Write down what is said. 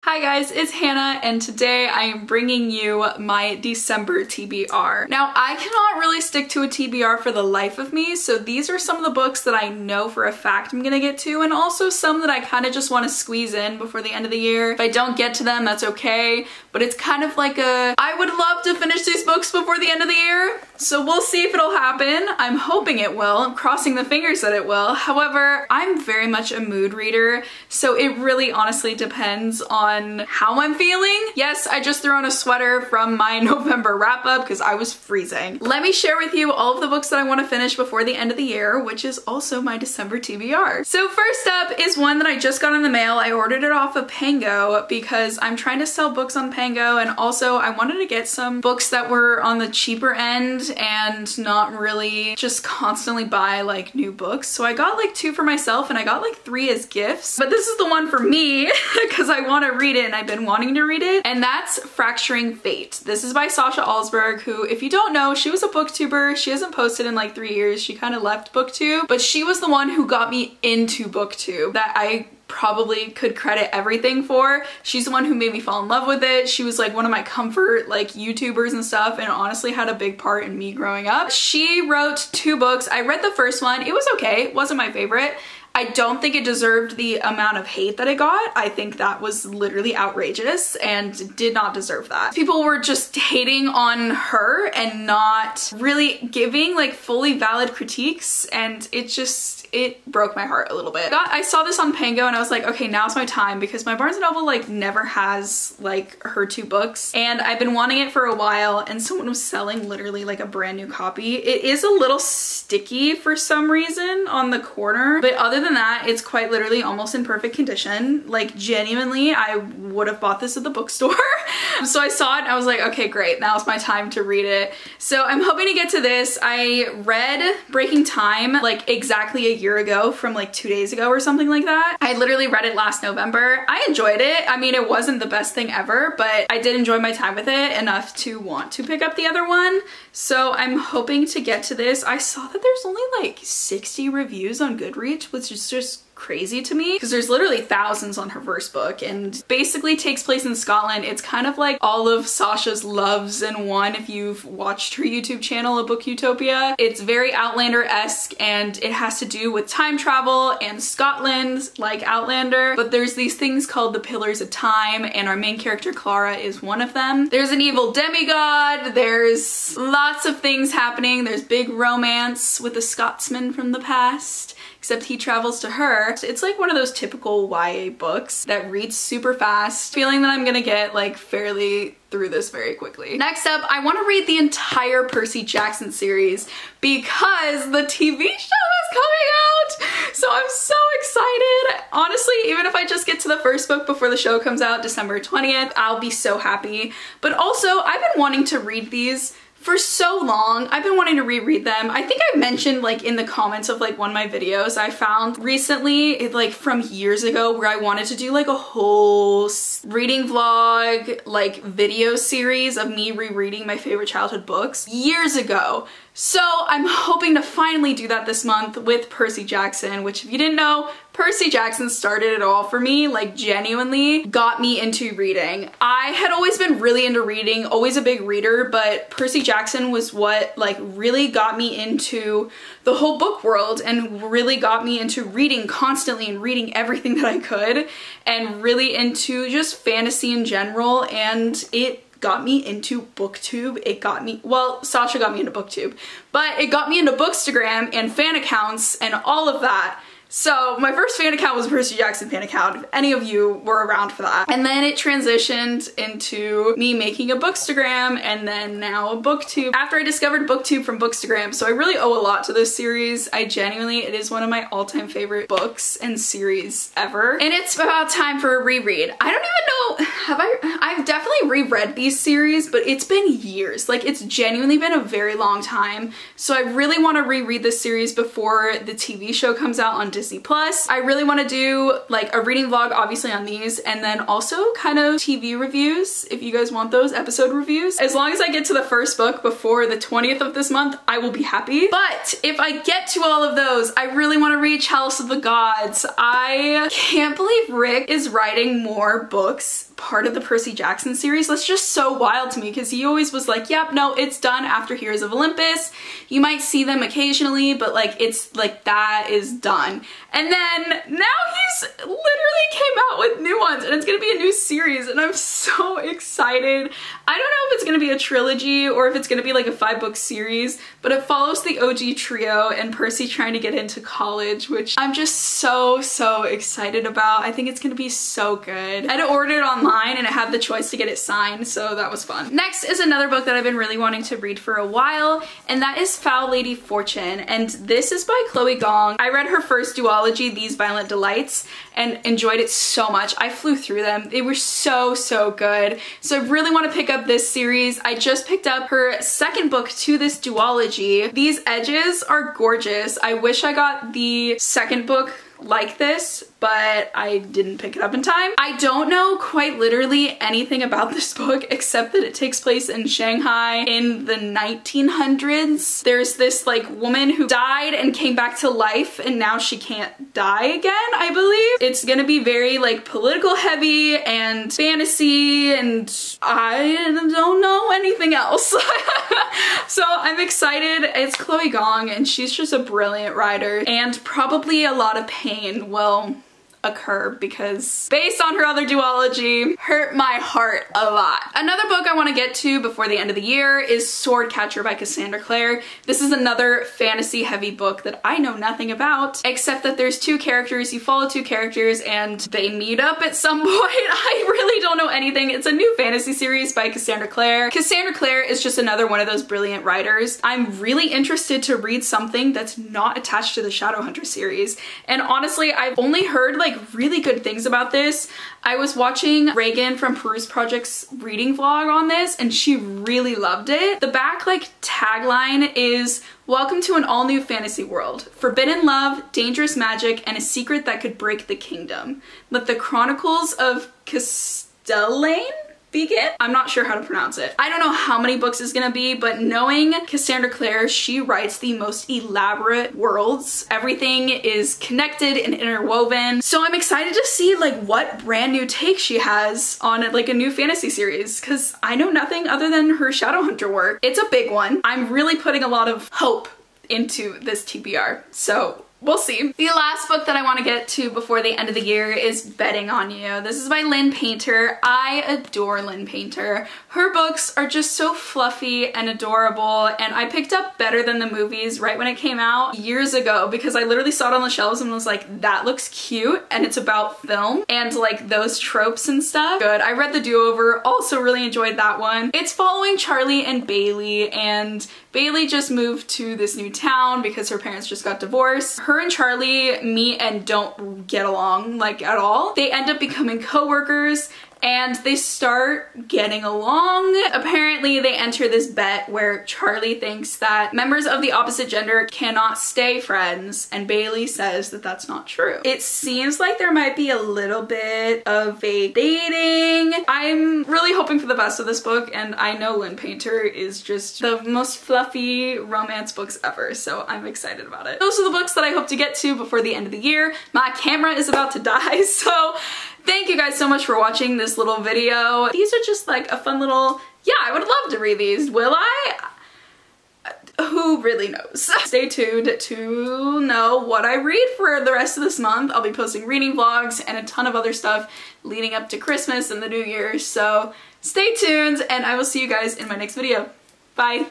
Hi guys, it's Hannah and today I am bringing you my December TBR. Now I cannot really stick to a TBR for the life of me, so these are some of the books that I know for a fact I'm gonna get to, and also some that I kind of just want to squeeze in before the end of the year. If I don't get to them, that's okay, but it's kind of like I would love to finish these books before the end of the year, so we'll see if it'll happen. I'm hoping it will. I'm crossing the fingers that it will. However, I'm very much a mood reader, so it really honestly depends on how I'm feeling. Yes, I just threw on a sweater from my November wrap up because I was freezing. Let me share with you all of the books that I want to finish before the end of the year, which is also my December TBR. So first up is one that I just got in the mail. I ordered it off of Pango because I'm trying to sell books on Pango, and also I wanted to get some books that were on the cheaper end and not really just constantly buy like new books. So I got like 2 for myself and I got like 3 as gifts, but this is the one for me because I want to read it and I've been wanting to read it, and that's Fracturing Fate. This is by Sasha Alsberg, who, if you don't know, she was a booktuber. She hasn't posted in like 3 years. She kind of left booktube, but she was the one who got me into booktube that I probably could credit everything for. She's the one who made me fall in love with it. She was like one of my comfort like YouTubers and stuff, and honestly had a big part in me growing up. She wrote 2 books. I read the first one. It was okay. It wasn't my favorite. I don't think it deserved the amount of hate that it got. I think that was literally outrageous and did not deserve that. People were just hating on her and not really giving like fully valid critiques, and it broke my heart a little bit. I saw this on Pango and I was like, okay, now's my time, because my Barnes & Noble like never has like her 2 books, and I've been wanting it for a while, and someone was selling literally like a brand new copy. It is a little sticky for some reason on the corner, but other than that, it's quite literally almost in perfect condition. Like genuinely, I would have bought this at the bookstore. So I saw it and I was like, okay, great, now's my time to read it. So I'm hoping to get to this. I read Breaking Time like exactly a year ago, from like 2 days ago or something like that. I literally read it last November. I enjoyed it. I mean, it wasn't the best thing ever, but I did enjoy my time with it enough to want to pick up the other one. So I'm hoping to get to this. I saw that there's only like 60 reviews on Goodreads, which is just crazy to me because there's literally thousands on her first book, and basically takes place in Scotland. It's kind of like all of Sasha's loves in one if you've watched her YouTube channel, A Book Utopia. It's very Outlander-esque, and it has to do with time travel and Scotland like Outlander, but there's these things called the Pillars of Time, and our main character Clara is one of them. There's an evil demigod, there's lots of things happening, there's big romance with a Scotsman from the past, except he travels to her. It's like one of those typical YA books that reads super fast, feeling that I'm gonna get like fairly through this very quickly. Next up, I want to read the entire Percy Jackson series because the TV show is coming out. So I'm so excited. Honestly, even if I just get to the first book before the show comes out December 20th, I'll be so happy. But also, I've been wanting to read these for so long. I've been wanting to reread them. I think I mentioned like in the comments of like one of my videos I found recently, like from years ago, where I wanted to do like a whole reading vlog like video series of me rereading my favorite childhood books years ago. So I'm hoping to finally do that this month with Percy Jackson, which, if you didn't know, Percy Jackson started it all for me, like genuinely got me into reading. I had always been really into reading, always a big reader, but Percy Jackson was what like really got me into the whole book world and really got me into reading constantly and reading everything that I could, and really into just fantasy in general, and it got me into booktube. It got me, well, Sasha got me into booktube, but it got me into bookstagram and fan accounts and all of that. So my first fan account was a Percy Jackson fan account, if any of you were around for that. And then it transitioned into me making a bookstagram, and then now a booktube after I discovered booktube from bookstagram. So I really owe a lot to this series. I genuinely, it is one of my all-time favorite books and series ever. And it's about time for a reread. I don't even know, I've definitely reread these series, but it's been years. Like, it's genuinely been a very long time. So I really want to reread this series before the TV show comes out on Disney Plus. I really want to do like a reading vlog obviously on these, and then also kind of TV reviews if you guys want those, episode reviews. As long as I get to the first book before the 20th of this month, I will be happy. But if I get to all of those, I really want to read Chalice of the Gods. I can't believe Rick is writing more books part of the Percy Jackson series. That's just so wild to me because he always was like, yep, no, it's done after Heroes of Olympus. You might see them occasionally, but like it's like that is done. And then now he's literally came out with new ones and it's gonna be a new series and I'm so excited. I don't know if it's gonna be a trilogy or if it's gonna be like a 5-book series, but it follows the OG trio and Percy trying to get into college, which I'm just so excited about. I think it's gonna be so good. I had ordered it online and it had the choice to get it signed, so that was fun. Next is another book that I've been really wanting to read for a while, and that is Foul Lady Fortune, and this is by Chloe Gong. I read her first duology, These Violent Delights, and enjoyed it so much. I flew through them. They were so good. So I really want to pick up this series. I just picked up her second book to this duology. These edges are gorgeous. I wish I got the second book like this, but I didn't pick it up in time. I don't know quite literally anything about this book except that it takes place in Shanghai in the 1900s. There's this like woman who died and came back to life and now she can't die again, I believe. It's gonna be very like political heavy and fantasy and I don't know anything else. So I'm excited. It's Chloe Gong and she's just a brilliant writer and probably a lot of pain will occur because based on her other duology, hurt my heart a lot. Another book I want to get to before the end of the year is Swordcatcher by Cassandra Clare. This is another fantasy heavy book that I know nothing about, except that there's two characters, you follow two characters and they meet up at some point. I really don't know anything. It's a new fantasy series by Cassandra Clare. Cassandra Clare is just another one of those brilliant writers. I'm really interested to read something that's not attached to the Shadowhunter series. And honestly, I've only heard like really good things about this. I was watching Reagan from Peruse Project's reading vlog on this and she really loved it. The back like tagline is, "Welcome to an all-new fantasy world. Forbidden love, dangerous magic, and a secret that could break the kingdom. Let the chronicles of Castellane begin?" I'm not sure how to pronounce it. I don't know how many books it's gonna be, but knowing Cassandra Clare, she writes the most elaborate worlds. Everything is connected and interwoven. So I'm excited to see like what brand new take she has on like a new fantasy series because I know nothing other than her Shadowhunter work. It's a big one. I'm really putting a lot of hope into this TBR. So we'll see. The last book that I want to get to before the end of the year is Betting on You. This is by Lynn Painter. I adore Lynn Painter. Her books are just so fluffy and adorable, and I picked up Better Than the Movies right when it came out years ago because I literally saw it on the shelves and was like, that looks cute, and it's about film and like those tropes and stuff. Good. I read The Do-Over, also really enjoyed that one. It's following Charlie and Bailey, and Bailey just moved to this new town because her parents just got divorced. Her and Charlie meet and don't get along like at all. They end up becoming co-workers and they start getting along. Apparently they enter this bet where Charlie thinks that members of the opposite gender cannot stay friends and Bailey says that that's not true. It seems like there might be a little bit of a dating. I'm really hoping for the best of this book and I know Lynn Painter is just the most fluffy romance books ever, so I'm excited about it. Those are the books that I hope to get to before the end of the year. My camera is about to die, so thank you guys so much for watching this little video. These are just like a fun little, yeah, I would love to read these. Will I? Who really knows? Stay tuned to know what I read for the rest of this month. I'll be posting reading vlogs and a ton of other stuff leading up to Christmas and the New Year, so stay tuned and I will see you guys in my next video. Bye!